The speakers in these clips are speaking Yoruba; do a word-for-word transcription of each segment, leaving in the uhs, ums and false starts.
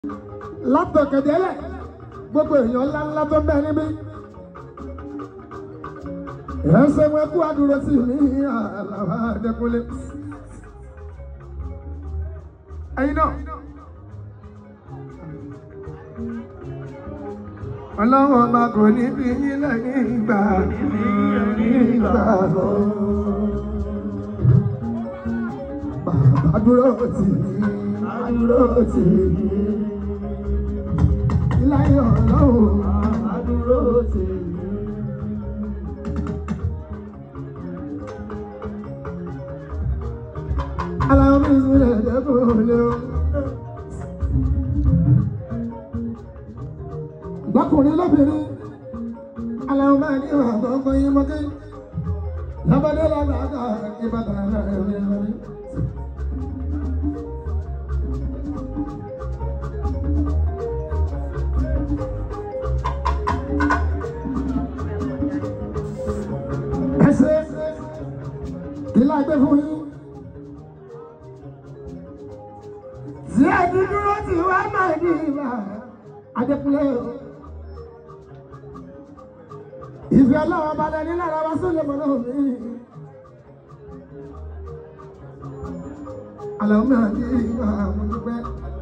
látọ̀kẹ̀dẹ́lẹ̀ gbogbo èèyàn ńlá ńlá tó bẹ́ẹ̀ níbí. ẹsẹ̀ wọn kú àdúró sí mi Àlàbá Adékúnlé. ẹ̀yin náà ọlọ́wọ́n ọba kò ní bí yín lẹ́yìn ìgbà ìgbà lọ. bàbá dúró tì mí dúró tì mí láyé ọlọ́run bàbá dúró tì mí. aláwọ̀ mi sílẹ̀ dẹ́kun lé o. lọ́kùnrin lóbìnrin aláwọ̀ máa ní ìwà àgbọ̀ngbọ̀n yín mọ́kẹ́ lábàdé lábàdà ìbàdàn ẹ̀rọ ẹ̀rọ. ẹsẹ̀ ìlà ẹgbẹ́ fún yín tí a ti dúró tí wàá máa ní ìwà Adékúnlé. ìfẹ́ ọlọ́wọ́ balẹ̀ ní lára wa sólè mọ́ náà mi. àlọ́ mi àti ìgbà mo dúpẹ́.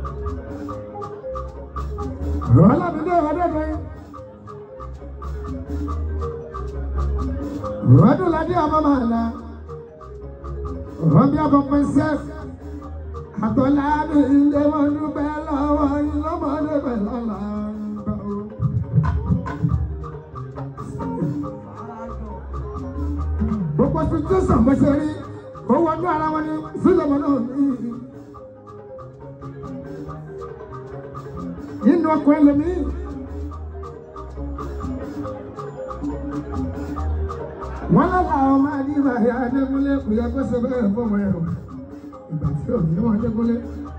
Ọlámídé Adédoyin. Ọdúnládé ọmọ máa la. Ọbí ọkọ̀ princess. Àtọ́lá mi ilé mo dúpẹ́ lọ́wọ́ ìlọ́mọdé pẹ̀lú ọ̀la. Gbogbo situation bó ṣe rí, ó wọnú ara wọn ní sílẹ̀mọ́ náà ní. Nínú ọkọ̀ ẹlòmíì. Wọ́n lọ́la àwọn máa ní ìbàdí Adékúnlé kò yẹ kó ṣe bẹ́ẹ̀ fún wọn ẹ̀rọ. Ìgbà tí ò ní wọn Adékúnlé.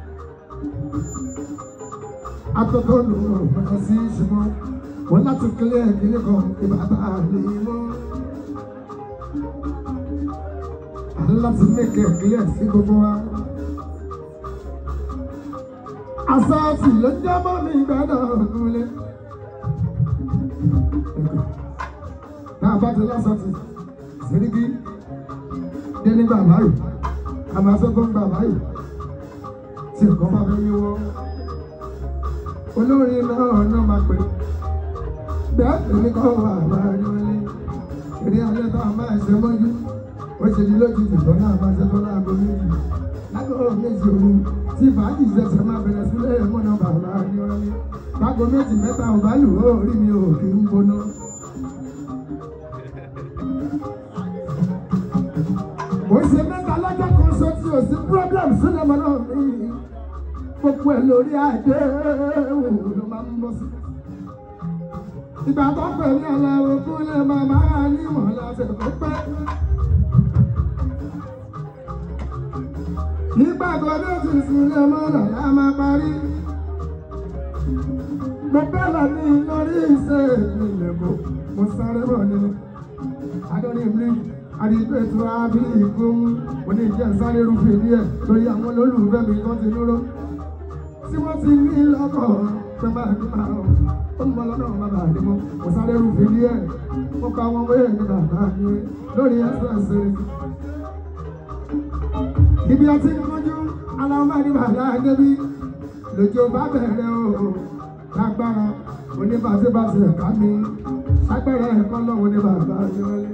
Atọ́tọ́ ló ń bọ̀ sí ìṣúná. Wọ́n láti kílẹ̀ ìdílé kan ìbàdà àlè mọ́. Láti make it clear sí gbogbo wa. Àsáàtì ló jábọ́ mi gbọ́dọ̀ Kúnlé. Náà bá ti lásàtì, Sẹ́ríkì dé ní bàbá yìí, àmọ́ sọ́kọ́ ń bàbá yìí, tí ẹ̀kọ́ bá fẹ́ yíwọ́. Olórin náà náà máa pè. Bẹ́ẹ̀ èmi kọ́ wà láàrin wọlé. Èrè alẹ́ tó a máa ṣe mọ́jú. Ó ṣe ní lójijì tó náà máa ṣe tó láago méjì. Láago méjì òru tí fàájì ṣẹ̀ṣẹ̀ máa bẹ̀rẹ̀ sílẹ̀ mọ́nà bàbá ní wọlé. Láago méjì mẹ́ta ò bá lù ó rí mi ò kí ń gbóná. Ó ṣe mẹ́ta lọ́jọ́ kan ṣo tí ò sí problem sílẹ̀ mọ́nà mi. Gbogbo ẹ̀ lórí àdé ló máa ń bọ́ sí. Ìgbà tó pè ní Aláwọ̀ Kúnlé màmá ní ìmọ̀lá ṣe tó pẹ́. Nígbà tó dé ti sílẹ̀ mọ́nà la máa parí. Mo bẹ́ẹ̀ ní lórí iṣẹ́ ìpínlẹ̀ kó mo sáré bọ̀ nínú. Adọ́ni ìbílí àdìgbò ètò àbí ìgbóhùn oníjẹ́ sáré rúfin díẹ̀ lórí àwọn olólùfẹ́ mi tó ti dúró. Tí wọ́n ti ní lọ́kọ̀ pé máa ní máa rọ̀. Ó ń bọ̀ lọ́nà bàbá àdìmọ́. Mo sáré rúfin díẹ̀. Mo kọ àwọn ọmọ yẹn ní bàbá mi lórí express. Ibi ọtí ni mọ́jú aláwọ̀ ní bàbá Adébí lójó bá bẹ̀rẹ̀ o lágbára oníbàṣẹ́bàṣẹ ẹ̀ka mi ságbẹ́rẹ́ ẹ̀kọ́ lọ́wọ́ ní bàbá Adéwọlé.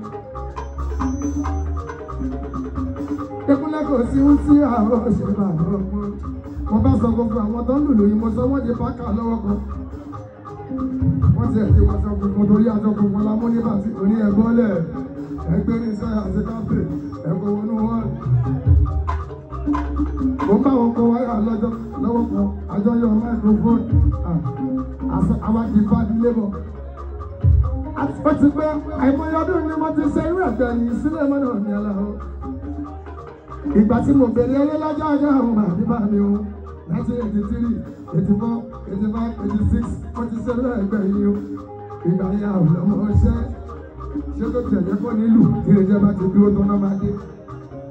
Adékúnlé kò sí ń sí àwọn òṣèré bàbá ọmọ. Mo bá sọ gbogbo àwọn tó ń lùlù yìí mo sọ wọ́n di pákà lọ́wọ́ kan. Wọ́n ti ẹ̀ ti wọ́n sọ gbogbo torí aṣọ gbogbo la mú nígbà tí oní ẹ̀gbọ́n lẹ̀ ẹgbẹ́ ní sẹ́yà àti káfíń ẹ̀kọ́ wọnú wọn. Mo bá wọn kọ wáyà lọ́jọ́ lọ́wọ́ kan àjọyọ̀ microphone àwọn ti bá nílé bọ̀. Ó ti pẹ́ àìmọye ọdún ni mo ti ṣe irú ẹ̀gbẹ́ yìí sílẹ̀ mọ́nà ní aláwọ̀. Ìgbà tí mo bẹ̀rẹ̀ eré lọ́jọ́ ọjọ́ àwọn àdìbà mi o nineteen eighty three eighty four eighty five eighty six mo ti ṣe irú ẹ̀gbẹ́ yìí o. Ìgbà yẹn àwọn ọmọ ṣẹ́ ṣé tó tẹ̀lé kọ́ nílùú tí ìrẹsẹ̀ bá ti dúró tó náà máa dé.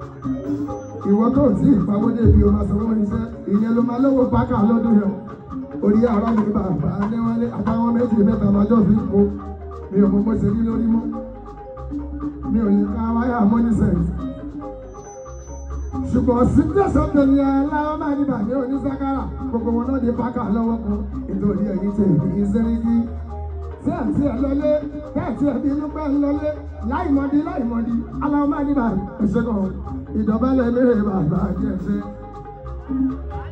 Ìwọ tó tí ìpawó débi o máa sanwó iṣẹ́ ìyẹn ló máa lówó pákà lọ́dún yẹn. orí ara mi bàbá níwálé àtàwọn méjì mẹ́ta lọ́jọ́ fi kó mi ò mọ bó ṣe rí lórí mọ́ mi ò ní ká wáyà money sense ṣùgbọ́n sídẹ̀sọ̀ tó ní aláwọ̀ máa ní bàbá oníṣàkárà gbogbo wọn náà di pákà lọ́wọ́ kan nítorí ẹ̀yìn tẹ̀ ní sẹ́ríkì tí ẹ̀ tí ẹ̀ lọlé tẹ̀ tí ẹ̀ bí inú pẹ́ ń lọlé láìmọ̀dí láìmọ̀dí aláwọ̀ máa ní bàbá ẹ̀ṣẹ̀ kan ìdọ̀bálẹ̀ mẹ́rẹ̀ bàbá jẹ́ ẹ̀ṣẹ̀.